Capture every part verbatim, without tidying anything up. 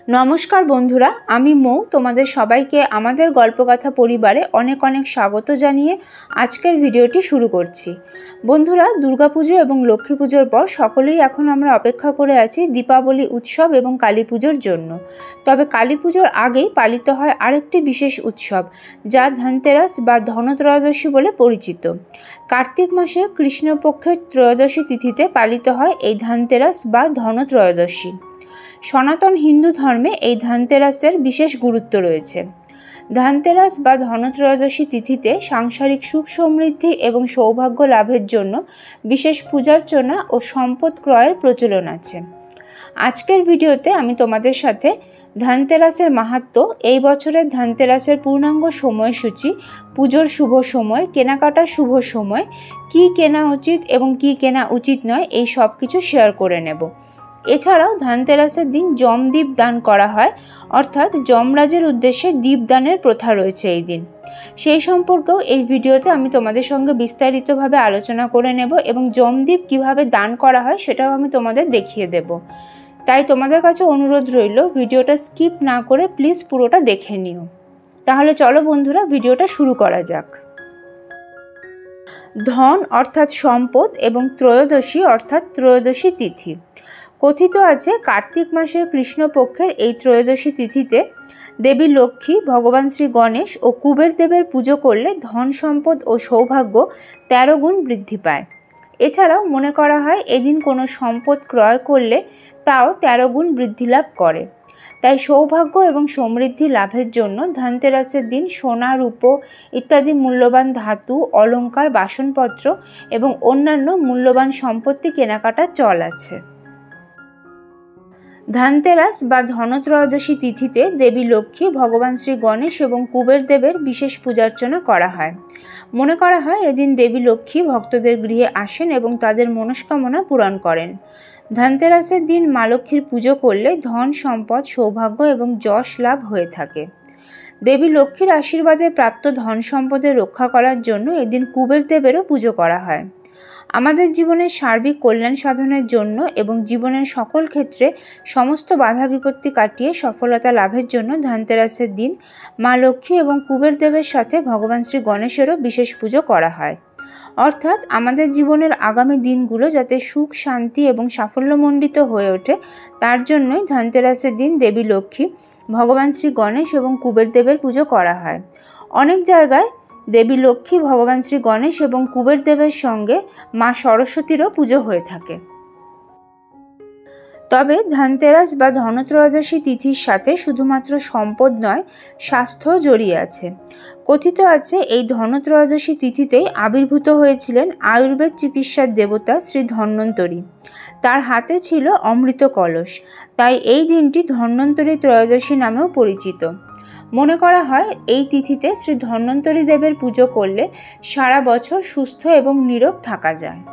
नमस्कार बंधुरा आमी मौ तोमादेर सबाइके आमादेर गल्पकथा परिवारे अनेक अनेक स्वागत जानिए आजकेर भिडियोटी शुरू करछि। बंधुरा दुर्गा पुजो एबं लक्ष्मी पुजोर पर सकलेई एखन आमरा अपेक्षा करे आछि दीपावली उत्सव एबं काली पुजोर जन्य। तबे काली पुजोर आगेई पालित हय आरेकटी विशेष उत्सव जा धनतेरस बा धनत्रयोदशी बोले परिचित। कार्तिक मासे कृष्णपक्षेर त्रयोदशी तिथिते पालित हय एई धनतेरस बा धनत्रयोदशी। सनातन हिंदू धर्मे এই धनतेरसेर विशेष गुरुत्व रयेछे। धनतेरस बा धनत्रयोदशी तिथिते सांसारिक सुख समृद्धि एवं सौभाग्य लाभेर जन्य विशेष पूजार्चना और सम्पद क्रयेर प्रचलन आछे। आजकेर भिडियोते आमी तोमादेर साथे धनतेरसेर माहात्म्य, এই বছরের धनतेरसेर पूर्णांग সময়সূচি, পুজোর शुभ समय, केनाकाटार शुभ समय, कि केना उचित एवं कि केना उचित नय এই सब किछु शेयर करे नेब। এছাড়াও ধনতেরাসের দিন জমদীপ দান করা হয়, অর্থাৎ যমরাজের উদ্দেশ্যে দীপদানের প্রথা রয়েছে এই দিন। সেই সম্পর্কেও এই ভিডিওতে আমি তোমাদের সঙ্গে বিস্তারিতভাবে আলোচনা করে নেব এবং জমদীপ কিভাবে দান করা হয় সেটাও আমি তোমাদের দেখিয়ে দেব। তাই তোমাদের কাছে অনুরোধ রইল ভিডিওটা স্কিপ না করে প্লিজ পুরোটা দেখে নিও। তাহলে চলো বন্ধুরা ভিডিওটা শুরু করা যাক। ধন অর্থাৎ সম্পদ এবং ত্রয়োদশী অর্থাৎ ত্রয়োদশী তিথি। কথিত আছে কার্তিক মাসের কৃষ্ণপক্ষের এই ত্রয়োদশী তিথিতে দেবী লক্ষ্মী, ভগবান শ্রী গণেশ ও কুবের দেবের পুজো করলে ধন সম্পদ ও সৌভাগ্য তেরো গুণ বৃদ্ধি পায়। এছাড়াও মনে করা হয় এদিন কোনো সম্পদ ক্রয় করলে তাও তেরো গুণ বৃদ্ধি লাভ করে। তাই সৌভাগ্য এবং সমৃদ্ধি লাভের জন্য ধনতেরাসের দিন সোনা, রূপো ইত্যাদি মূল্যবান ধাতু, অলংকার, বাসনপত্র এবং অন্যান্য মূল্যবান সম্পত্তি কেনাকাটার চল আছে। ধনতেরাস বা ধনত্রয়োদশী তিথিতে দেবী লক্ষ্মী, ভগবান শ্রী গণেশ এবং কুবের দেবের বিশেষ পূজার্চনা করা হয়। মনে করা হয় এদিন দেবী লক্ষ্মী ভক্তদের গৃহে আসেন এবং তাদের মনস্কামনা পূরণ করেন। ধনতেরাসের দিন মা লক্ষ্মীর পুজো করলে ধন সম্পদ, সৌভাগ্য এবং যশ লাভ হয়ে থাকে। দেবী লক্ষ্মীর আশীর্বাদে প্রাপ্ত ধন সম্পদের রক্ষা করার জন্য এদিন কুবের দেবেরও পুজো করা হয়। আমাদের জীবনের সার্বিক কল্যাণ সাধনের জন্য এবং জীবনের সকল ক্ষেত্রে সমস্ত বাধা বিপত্তি কাটিয়ে সফলতা লাভের জন্য ধনতেরাসের দিন মা লক্ষ্মী এবং কুবের দেবের সাথে ভগবান শ্রী গণেশেরও বিশেষ পুজো করা হয়। অর্থাৎ আমাদের জীবনের আগামী দিনগুলো যাতে সুখ, শান্তি এবং সাফল্যমণ্ডিত হয়ে ওঠে তার জন্যই ধনতেরাসের দিন দেবী লক্ষ্মী, ভগবান শ্রী গণেশ এবং কুবের দেবের পুজো করা হয়। অনেক জায়গায় দেবী লক্ষ্মী, ভগবান শ্রী গণেশ এবং কুবের দেবের সঙ্গে মা সরস্বতীরও পুজো হয়ে থাকে। তবে ধনতেরাস বা ধনত্রয়োদশী তিথির সাথে শুধুমাত্র সম্পদ নয়, স্বাস্থ্যও জড়িয়ে আছে। কথিত আছে এই ধনত্রয়োদশী তিথিতেই আবির্ভূত হয়েছিলেন আয়ুর্বেদ চিকিৎসার দেবতা শ্রী ধন্বন্তরী। তার হাতে ছিল অমৃত কলস, তাই এই দিনটি ধন্বন্তরী ত্রয়োদশী নামেও পরিচিত। মনে করা হয় এই তিথিতে শ্রী ধন্বন্তরী দেবের পুজো করলে সারা বছর সুস্থ এবং নীরোগ থাকা যায়।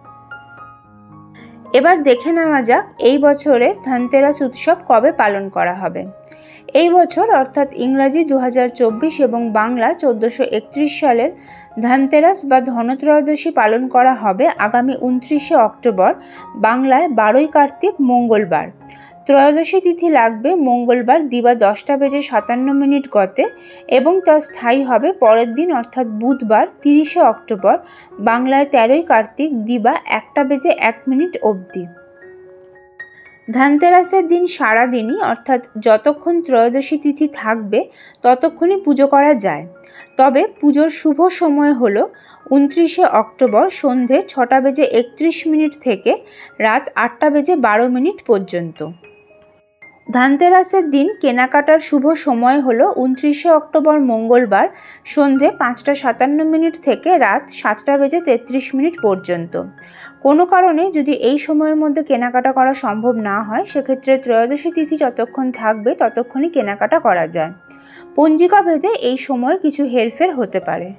এবার দেখে নেওয়া যাক এই বছরে ধনতেরাস উৎসব কবে পালন করা হবে। এই বছর অর্থাৎ ইংরাজি দু হাজার চব্বিশ এবং বাংলা চোদ্দোশো একত্রিশ সালের ধনতেরাস বা ধনত্রয়োদশী পালন করা হবে আগামী উনত্রিশে অক্টোবর, বাংলায় বারোই কার্তিক মঙ্গলবার। ত্রয়োদশী তিথি লাগবে মঙ্গলবার দিবা দশটা বেজে সাতান্ন মিনিট গতে এবং তা স্থায়ী হবে পরের দিন অর্থাৎ বুধবার তিরিশে অক্টোবর, বাংলায় তেরোই কার্তিক দিবা একটা বেজে এক মিনিট অবধি। ধনতেরাসের দিন সারাদিনই অর্থাৎ যতক্ষণ ত্রয়োদশী তিথি থাকবে ততক্ষণই পুজো করা যায়। তবে পুজোর শুভ সময় হল উনত্রিশে অক্টোবর সন্ধে ছটা বেজে একত্রিশ মিনিট থেকে রাত আটটা বেজে বারো মিনিট পর্যন্ত। ধনতেরাসের দিন কেনাকাটার শুভ সময় হলো উনত্রিশে অক্টোবর মঙ্গলবার সন্ধে পাঁচটা সাতান্ন মিনিট থেকে রাত সাতটা বেজে তেত্রিশ মিনিট পর্যন্ত। কোনো কারণে যদি এই সময়ের মধ্যে কেনাকাটা করা সম্ভব না হয় সেক্ষেত্রে ত্রয়োদশী তিথি যতক্ষণ থাকবে ততক্ষণই কেনাকাটা করা যায়। পঞ্জিকা ভেদে এই সময়ের কিছু হেরফের হতে পারে।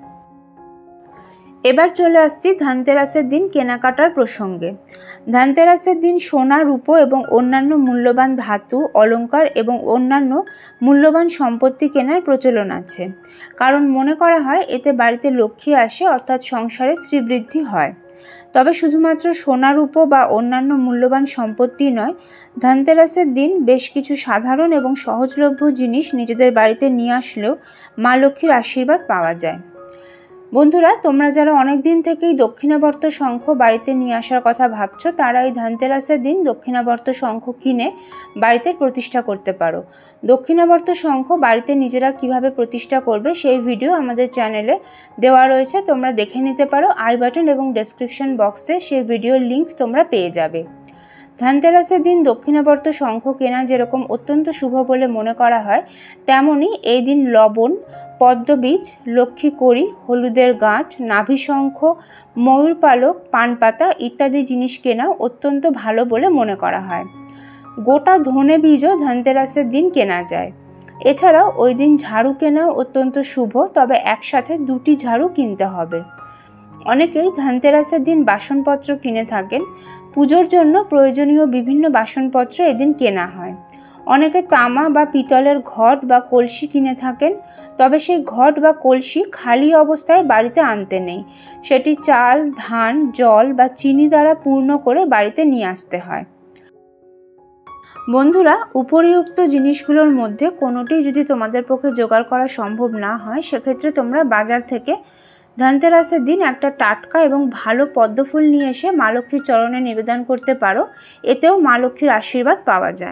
এবার চলে আসছি ধনতেরাসের দিন কেনাকাটার প্রসঙ্গে। ধনতেরাসের দিন সোনা, রূপো এবং অন্যান্য মূল্যবান ধাতু, অলংকার এবং অন্যান্য মূল্যবান সম্পত্তি কেনার প্রচলন আছে, কারণ মনে করা হয় এতে বাড়িতে লক্ষ্মী আসে অর্থাৎ সংসারে শ্রীবৃদ্ধি হয়। তবে শুধুমাত্র সোনা রূপো বা অন্যান্য মূল্যবান সম্পত্তি নয়, ধনতেরাসের দিন বেশ কিছু সাধারণ এবং সহজলভ্য জিনিস নিজেদের বাড়িতে নিয়ে আসলেও মা লক্ষ্মীর আশীর্বাদ পাওয়া যায়। বন্ধুরা, তোমরা যারা অনেক দিন থেকেই দক্ষিণাবর্ত শঙ্খ বাড়িতে নিয়ে আসার কথা ভাবছো, তারা এই ধনতেরাসের দিন দক্ষিণাবর্ত শঙ্খ কিনে বাড়িতে প্রতিষ্ঠা করতে পারো। দক্ষিণাবর্ত শঙ্খ বাড়িতে নিজেরা কিভাবে প্রতিষ্ঠা করবে সেই ভিডিও আমাদের চ্যানেলে দেওয়া রয়েছে, তোমরা দেখে নিতে পারো। আই বাটন এবং ডেসক্রিপশন বক্সে সেই ভিডিওর লিঙ্ক তোমরা পেয়ে যাবে। ধনতেরাসের দিন দক্ষিণাবর্ত শঙ্খ কেনা যেরকম অত্যন্ত শুভ বলে মনে করা হয়, তেমনি এই দিন লবণ, পদ্মবীজ, লক্ষ্মীকড়ি, হলুদের গাঁঠ, নাভিশঙ্খ, ময়ূর পালক, পানপাতা ইত্যাদি জিনিস কেনা অত্যন্ত ভালো বলে মনে করা হয়। গোটা ধনে বীজও ধনতেরাসের দিন কেনা যায়। এছাড়াও ওই দিন ঝাড়ু কেনাও অত্যন্ত শুভ, তবে একসাথে দুটি ঝাড়ু কিনতে হবে। অনেকেই ধনতেরাসের দিন বাসনপত্র কিনে থাকেন। পুজোর জন্য প্রয়োজনীয় বিভিন্ন বাসনপত্র এদিন কেনা হয়। অনেকে তামা বা পিতলের ঘট বা কলসি কিনে থাকেন, তবে সেই ঘট বা কলসি খালি অবস্থায় বাড়িতে আনতে নেই। সেটি চাল, ধান, জল বা চিনি দ্বারা পূর্ণ করে বাড়িতে নিয়ে আসতে হয়। বন্ধুরা, উপরিউক্ত জিনিসগুলোর মধ্যে কোনোটি যদি তোমাদের পক্ষে জোগাড় করা সম্ভব না হয়, সেক্ষেত্রে তোমরা বাজার থেকে ধনতেরাসের দিন একটা টাটকা এবং ভালো পদ্মফুল নিয়ে এসে মা লক্ষ্মীর চরণে নিবেদন করতে পারো। এতেও মা লক্ষ্মীর আশীর্বাদ পাওয়া যায়।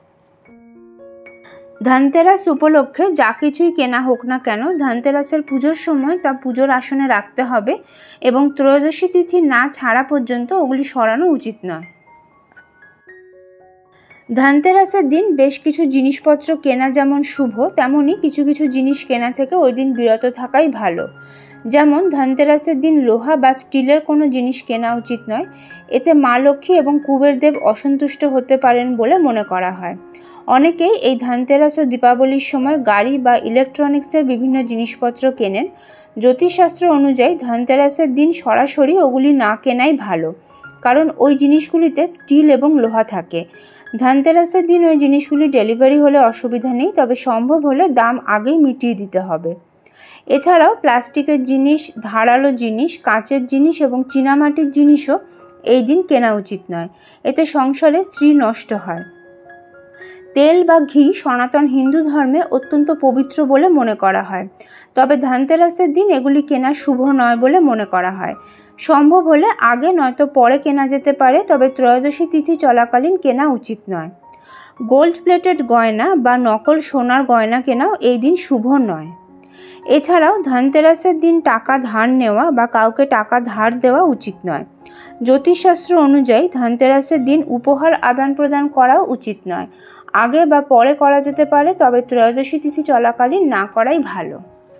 ধনতেরাস উপলক্ষে যা কিছুই কেনা হোক না কেন, ধনতেরাসের পুজোর সময় তা পুজোর আসনে রাখতে হবে এবং ত্রয়োদশী তিথি না ছাড়া পর্যন্ত ওগুলি সরানো উচিত নয়। ধনতেরাসের দিন বেশ কিছু জিনিসপত্র কেনা যেমন শুভ, তেমনই কিছু কিছু জিনিস কেনা থেকে ওই দিন বিরত থাকাই ভালো। যেমন ধনতেরাসের দিন লোহা বা স্টিলের কোনো জিনিস কেনা উচিত নয়। এতে মা লক্ষ্মী এবং কুবেরদেব অসন্তুষ্ট হতে পারেন বলে মনে করা হয়। অনেকেই এই ধনতেরাস ও দীপাবলির সময় গাড়ি বা ইলেকট্রনিক্সের বিভিন্ন জিনিসপত্র কেনেন। জ্যোতিষশাস্ত্র অনুযায়ী ধনতেরাসের দিন সরাসরি ওগুলি না কেনাই ভালো, কারণ ওই জিনিসগুলিতে স্টিল এবং লোহা থাকে। ধনতেরাসের দিন ওই জিনিসগুলি ডেলিভারি হলে অসুবিধা নেই, তবে সম্ভব হলে দাম আগেই মিটিয়ে দিতে হবে। এছাড়াও প্লাস্টিকের জিনিস, ধারালো জিনিস, কাঁচের জিনিস এবং চীনামাটির জিনিসও এই দিন কেনা উচিত নয়। এতে সংসারে শ্রী নষ্ট হয়। তেল বা ঘি সনাতন হিন্দু ধর্মে অত্যন্ত পবিত্র বলে মনে করা হয়, তবে ধনতেরাসের দিন এগুলি কেনা শুভ নয় বলে মনে করা হয়। সম্ভব হলে আগে নয়তো পরে কেনা যেতে পারে, তবে ত্রয়োদশী তিথি চলাকালীন কেনা উচিত নয়। গোল্ড প্লেটেড গয়না বা নকল সোনার গয়না কেনাও এই দিন শুভ নয়। এছাড়াও ধনতেরাসের দিন টাকা ধার নেওয়া বা কাউকে টাকা ধার দেওয়া উচিত নয়। জ্যোতিষশাস্ত্র অনুযায়ী ধনতেরাসের দিন উপহার আদান প্রদান করাও উচিত নয়। আগে বা পরে করা যেতে পারে, তবে ত্রয়োদশী তিথি চলাকালীন না করাই ভালো।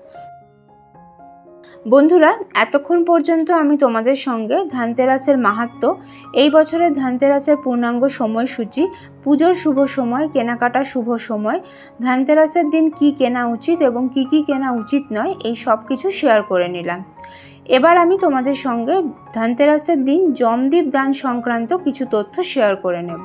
বন্ধুরা, এতক্ষণ পর্যন্ত আমি তোমাদের সঙ্গে ধনতেরাসের মাহাত্ম্য, এই বছরের ধনতেরাসের পূর্ণাঙ্গ সময়সূচি, পুজোর শুভ সময়, কেনাকাটার শুভ সময়, ধনতেরাসের দিন কি কেনা উচিত এবং কি কি কেনা উচিত নয়, এই সব কিছু শেয়ার করে নিলাম। এবার আমি তোমাদের সঙ্গে ধনতেরাসের দিন যমদীপ দান সংক্রান্ত কিছু তথ্য শেয়ার করে নেব।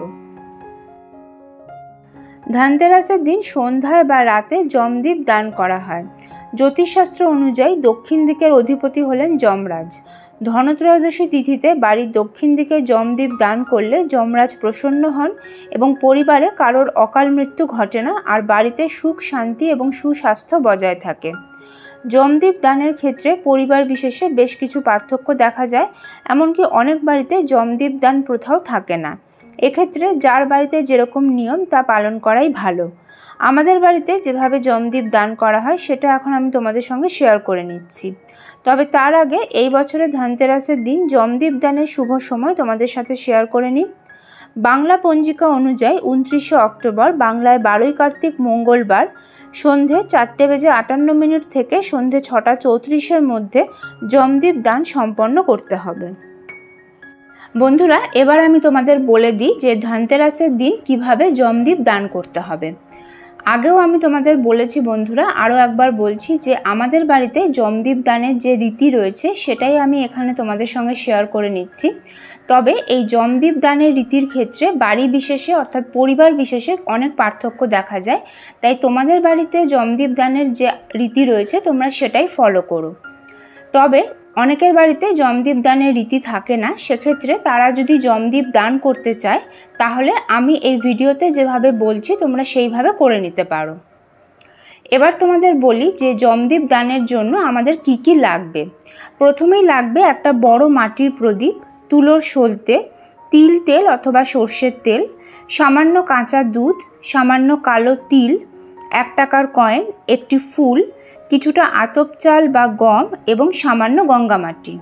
ধনতেরাসের দিন সন্ধ্যায় বা রাতে যমদীপ দান করা হয়। জ্যোতিষশাস্ত্র অনুযায়ী দক্ষিণ দিকের অধিপতি হলেন যমরাজ। ধনত্রয়োদশী তিথিতে বাড়ির দক্ষিণ দিকে যমদীপ দান করলে যমরাজ প্রসন্ন হন এবং পরিবারে কারোর অকাল মৃত্যু ঘটে না, আর বাড়িতে সুখ শান্তি এবং সুস্বাস্থ্য বজায় থাকে। যমদীপ দানের ক্ষেত্রে পরিবার বিশেষে বেশ কিছু পার্থক্য দেখা যায়, এমনকি অনেক বাড়িতে যমদীপ দান প্রথাও থাকে না। এক্ষেত্রে যার বাড়িতে যেরকম নিয়ম তা পালন করাই ভালো। আমাদের বাড়িতে যেভাবে যমদীপ দান করা হয় সেটা এখন আমি তোমাদের সঙ্গে শেয়ার করে নিচ্ছি। তবে তার আগে এই বছরের ধনতেরাসের দিন যমদীপ দানের শুভ সময় তোমাদের সাথে শেয়ার করে নিই। বাংলা পঞ্জিকা অনুযায়ী উনত্রিশে অক্টোবর, বাংলায় বারোই কার্তিক মঙ্গলবার সন্ধে চারটে বেজে আটান্ন মিনিট থেকে সন্ধে ছটা চৌত্রিশের মধ্যে যমদীপ দান সম্পন্ন করতে হবে। বন্ধুরা, এবার আমি তোমাদের বলে দিই যে ধনতেরাসের দিন কিভাবে যমদীপ দান করতে হবে। আগেও আমি তোমাদের বলেছি বন্ধুরা, আরও একবার বলছি যে আমাদের বাড়িতে যমদীপ দানের যে রীতি রয়েছে সেটাই আমি এখানে তোমাদের সঙ্গে শেয়ার করে নিচ্ছি। তবে এই যমদীপ দানের রীতির ক্ষেত্রে বাড়ি বিশেষে অর্থাৎ পরিবার বিশেষে অনেক পার্থক্য দেখা যায়, তাই তোমাদের বাড়িতে যমদীপ দানের যে রীতি রয়েছে তোমরা সেটাই ফলো করো। তবে অনেকের বাড়িতে জমদ্বীপ দানের রীতি থাকে না, সেক্ষেত্রে তারা যদি জমদ্বীপ দান করতে চায় তাহলে আমি এই ভিডিওতে যেভাবে বলছি তোমরা সেইভাবে করে নিতে পারো। এবার তোমাদের বলি যে জমদ্বীপ দানের জন্য আমাদের কি কি লাগবে। প্রথমেই লাগবে একটা বড় মাটির প্রদীপ, তুলোর সলতে, তিল তেল অথবা সর্ষের তেল, সামান্য কাঁচা দুধ, সামান্য কালো তিল, এক টাকার কয়েন, একটি ফুল, কিছুটা আতপ চাল বা গম এবং সামান্য গঙ্গা মাটি।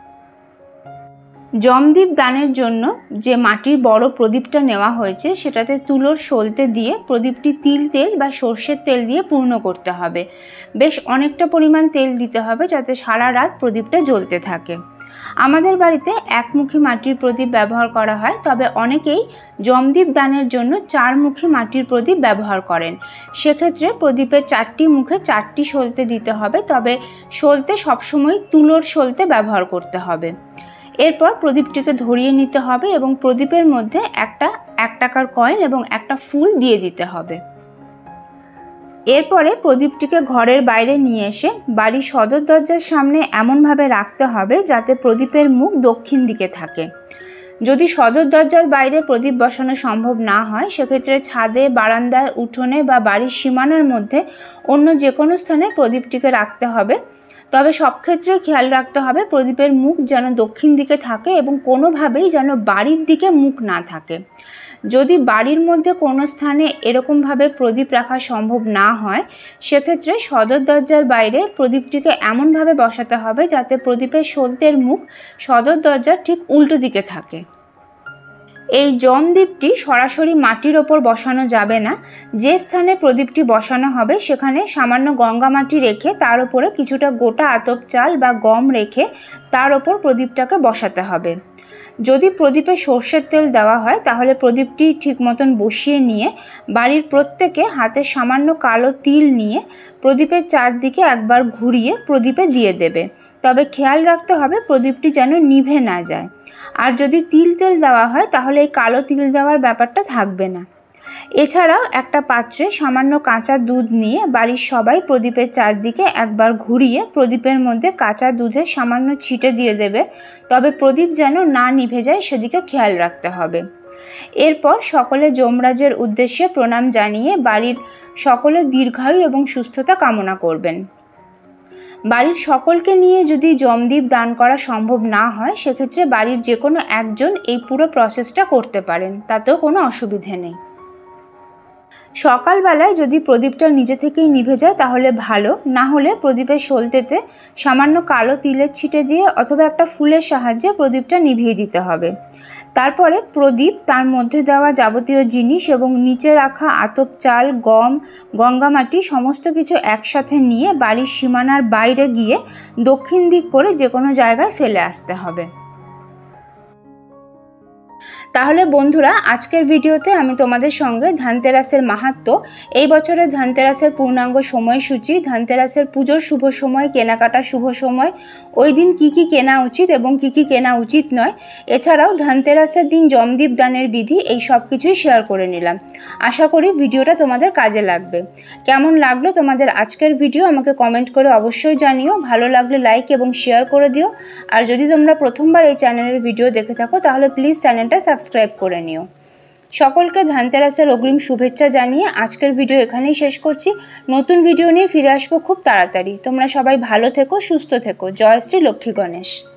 জমদ্বীপ দানের জন্য যে মাটির বড় প্রদীপটা নেওয়া হয়েছে সেটাতে তুলোর সলতে দিয়ে প্রদীপটি তিল তেল বা সর্ষের তেল দিয়ে পূর্ণ করতে হবে। বেশ অনেকটা পরিমাণ তেল দিতে হবে যাতে সারা রাত প্রদীপটা জ্বলতে থাকে। আমাদের বাড়িতে একমুখী মাটির প্রদীপ ব্যবহার করা হয়, তবে অনেকেই জমদ্বীপ দানের জন্য চারমুখী মাটির প্রদীপ ব্যবহার করেন। সেক্ষেত্রে প্রদীপের চারটি মুখে চারটি সলতে দিতে হবে, তবে সলতে সবসময় তুলোর সলতে ব্যবহার করতে হবে। এরপর প্রদীপটিকে ধরিয়ে নিতে হবে এবং প্রদীপের মধ্যে একটা এক টাকার কয়েন এবং একটা ফুল দিয়ে দিতে হবে। এরপরে প্রদীপটিকে ঘরের বাইরে নিয়ে এসে বাড়ির সদর দরজার সামনে এমনভাবে রাখতে হবে যাতে প্রদীপের মুখ দক্ষিণ দিকে থাকে। যদি সদর দরজার বাইরে প্রদীপ বসানো সম্ভব না হয় সেক্ষেত্রে ছাদে, বারান্দায়, উঠোনে বা বাড়ির সীমানার মধ্যে অন্য যে কোনো স্থানে প্রদীপটিকে রাখতে হবে। তবে সব ক্ষেত্রে খেয়াল রাখতে হবে প্রদীপের মুখ যেন দক্ষিণ দিকে থাকে এবং কোনোভাবেই যেন বাড়ির দিকে মুখ না থাকে। যদি বাড়ির মধ্যে কোনো স্থানে এরকমভাবে প্রদীপ রাখা সম্ভব না হয় সেক্ষেত্রে সদর দরজার বাইরে প্রদীপটিকে এমনভাবে বসাতে হবে যাতে প্রদীপের সলতের মুখ সদর দরজার ঠিক উল্টো দিকে থাকে। এই জমদ্বীপটি সরাসরি মাটির ওপর বসানো যাবে না। যে স্থানে প্রদীপটি বসানো হবে সেখানে সামান্য গঙ্গা মাটি রেখে তার উপরে কিছুটা গোটা আতপ চাল বা গম রেখে তার ওপর প্রদীপটাকে বসাতে হবে। যদি প্রদীপে সর্ষের তেল দেওয়া হয় তাহলে প্রদীপটি ঠিক মতন বসিয়ে নিয়ে বাড়ির প্রত্যেকে হাতে সামান্য কালো তিল নিয়ে প্রদীপের চারদিকে একবার ঘুরিয়ে প্রদীপে দিয়ে দেবে। তবে খেয়াল রাখতে হবে প্রদীপটি যেন নিভে না যায়। আর যদি তিল তেল দেওয়া হয় তাহলে এই কালো তিল দেওয়ার ব্যাপারটা থাকবে না। এছাড়াও একটা পাত্রে সামান্য কাঁচা দুধ নিয়ে বাড়ির সবাই প্রদীপের চারদিকে একবার ঘুরিয়ে প্রদীপের মধ্যে কাঁচা দুধের সামান্য ছিটে দিয়ে দেবে। তবে প্রদীপ যেন না নিভে যায় সেদিকে খেয়াল রাখতে হবে। এরপর সকলে যমরাজের উদ্দেশ্যে প্রণাম জানিয়ে বাড়ির সকলের দীর্ঘায়ু এবং সুস্থতা কামনা করবেন। বাড়ির সকলকে নিয়ে যদি জমদ্বীপ দান করা সম্ভব না হয় সেক্ষেত্রে বাড়ির যে কোনো একজন এই পুরো প্রসেসটা করতে পারেন, তাতেও কোনো অসুবিধে নেই। সকালবেলায় যদি প্রদীপটা নিজে থেকেই নিভে যায় তাহলে ভালো, না হলে প্রদীপের সলতেতে সামান্য কালো তিলের ছিটে দিয়ে অথবা একটা ফুলের সাহায্যে প্রদীপটা নিভিয়ে দিতে হবে। তারপরে প্রদীপ, তার মধ্যে দেওয়া যাবতীয় জিনিস এবং নিচে রাখা আতপ চাল, গম, গঙ্গা মাটি সমস্ত কিছু একসাথে নিয়ে বাড়ির সীমানার বাইরে গিয়ে দক্ষিণ দিক করে যে কোনো জায়গায় ফেলে আসতে হবে। তাহলে বন্ধুরা, আজকের ভিডিওতে আমি তোমাদের সঙ্গে ধানতেরাসের মাহাত্ম্য, এই বছরের ধানতেরাসের পূর্ণাঙ্গ সময়সূচি, ধানতেরাসের পুজোর শুভ সময়, কেনাকাটার শুভ সময়, ওই দিন কি কি কেনা উচিত এবং কি কি কেনা উচিত নয়, এছাড়াও ধানতেরাসের দিন জমদ্বীপ দানের বিধি, এই সব কিছুই শেয়ার করে নিলাম। আশা করি ভিডিওটা তোমাদের কাজে লাগবে। কেমন লাগলো তোমাদের আজকের ভিডিও আমাকে কমেন্ট করে অবশ্যই জানিও। ভালো লাগলে লাইক এবং শেয়ার করে দিও। আর যদি তোমরা প্রথমবার এই চ্যানেলের ভিডিও দেখে থাকো তাহলে প্লিজ চ্যানেলটা সাবস্ক্রাইব করে নিও। সকলকে ধানতেরাসের অগ্রিম শুভেচ্ছা জানিয়ে আজকের ভিডিও এখানেই শেষ করছি। নতুন ভিডিও নিয়ে ফিরে আসবো খুব তাড়াতাড়ি। তোমরা সবাই ভালো থেকো, সুস্থ থেকো। জয় শ্রী লক্ষ্মী গণেশ।